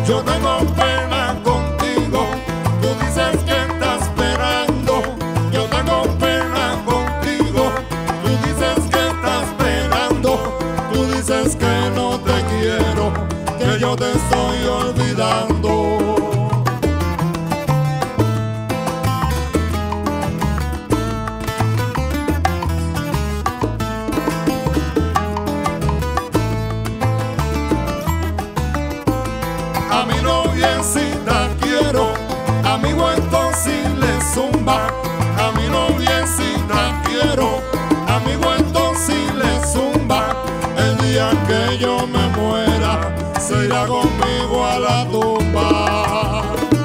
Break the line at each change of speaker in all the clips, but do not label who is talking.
Yo tengo pena contigo, tú dices que estás esperando. Yo tengo pena contigo, tú dices que estás esperando. Tú dices que no te quiero, que yo te estoy olvidando. A mi noviecita quiero, a mi entonces le zumba. A mi noviecita quiero, a mi entonces le zumba. El día que yo me muera, se irá conmigo a la tumba.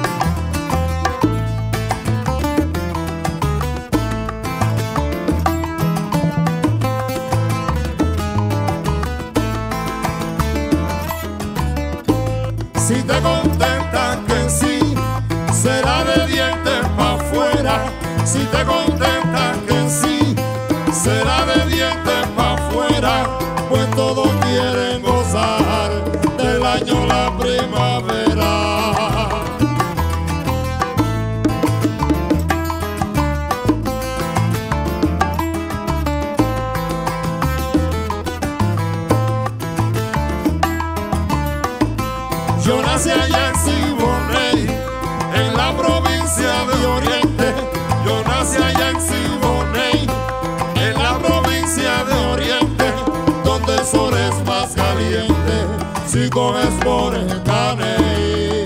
Si te contesta que sí, será de dientes pa' afuera. Si te contesta que sí, será de dientes pa' afuera. Pues todos quieren gozar del año la primavera. Yo nací allá en Siboney, en la provincia de Oriente. Yo nací allá en Siboney, en la provincia de Oriente, donde el sol es más caliente si coges por el Caney.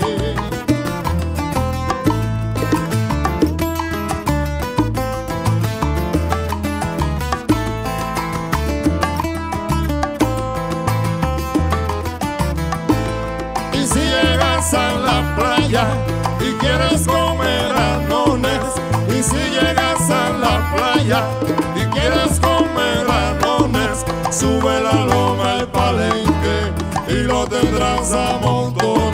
Y si llegas a la playa y quieres comer anones, y si llegas a la playa y quieres comer anones, sube la loma al Palenque y lo tendrás a montones.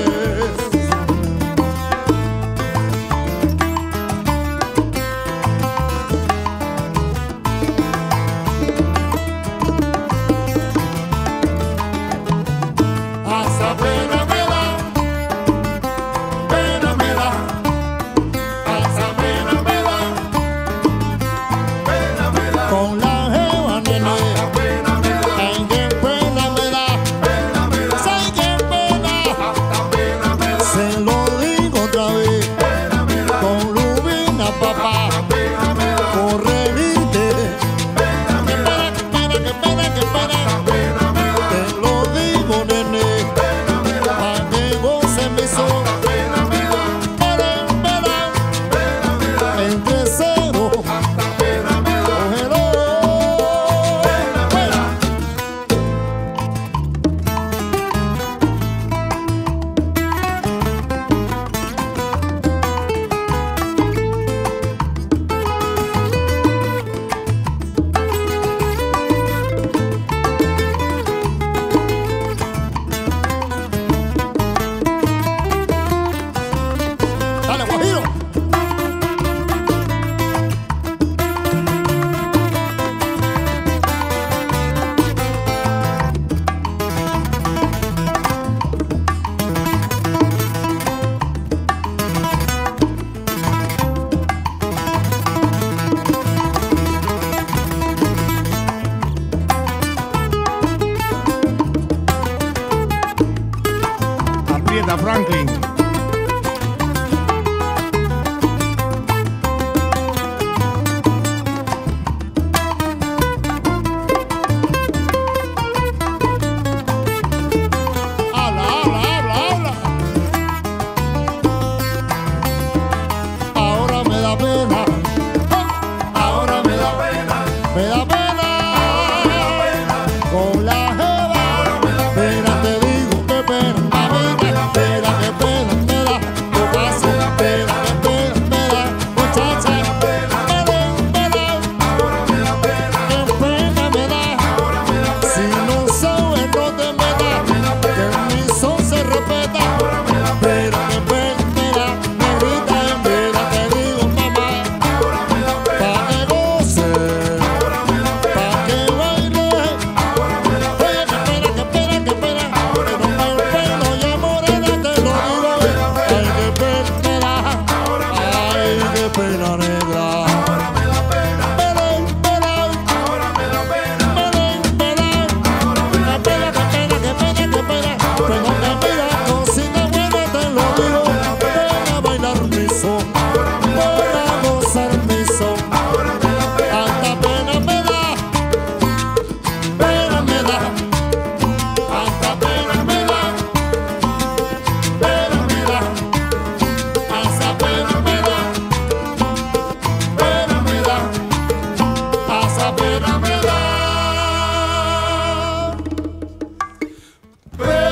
Hasta pena me da, pena me da, hasta pena me da, pena me da. Con la jeva, nene, hasta pena me da. Ay, qué pena me da, pena me da. Say qué pena, hasta pena me da. Se lo digo otra vez, pena me da. Con Lubina, papá, hasta pena me da. Por reírte, pena me da. Qué pena, qué pena, qué pena, hasta pena me da. Te lo digo, nene. Franklin. Habla, habla, habla, habla. Ahora me da pena. Ahora me da pena. Me da pena. Ahora me da pena. Con la jeva. Ahora me da pena. Te digo qué pena. A mí me da pena, qué pena. pena me da.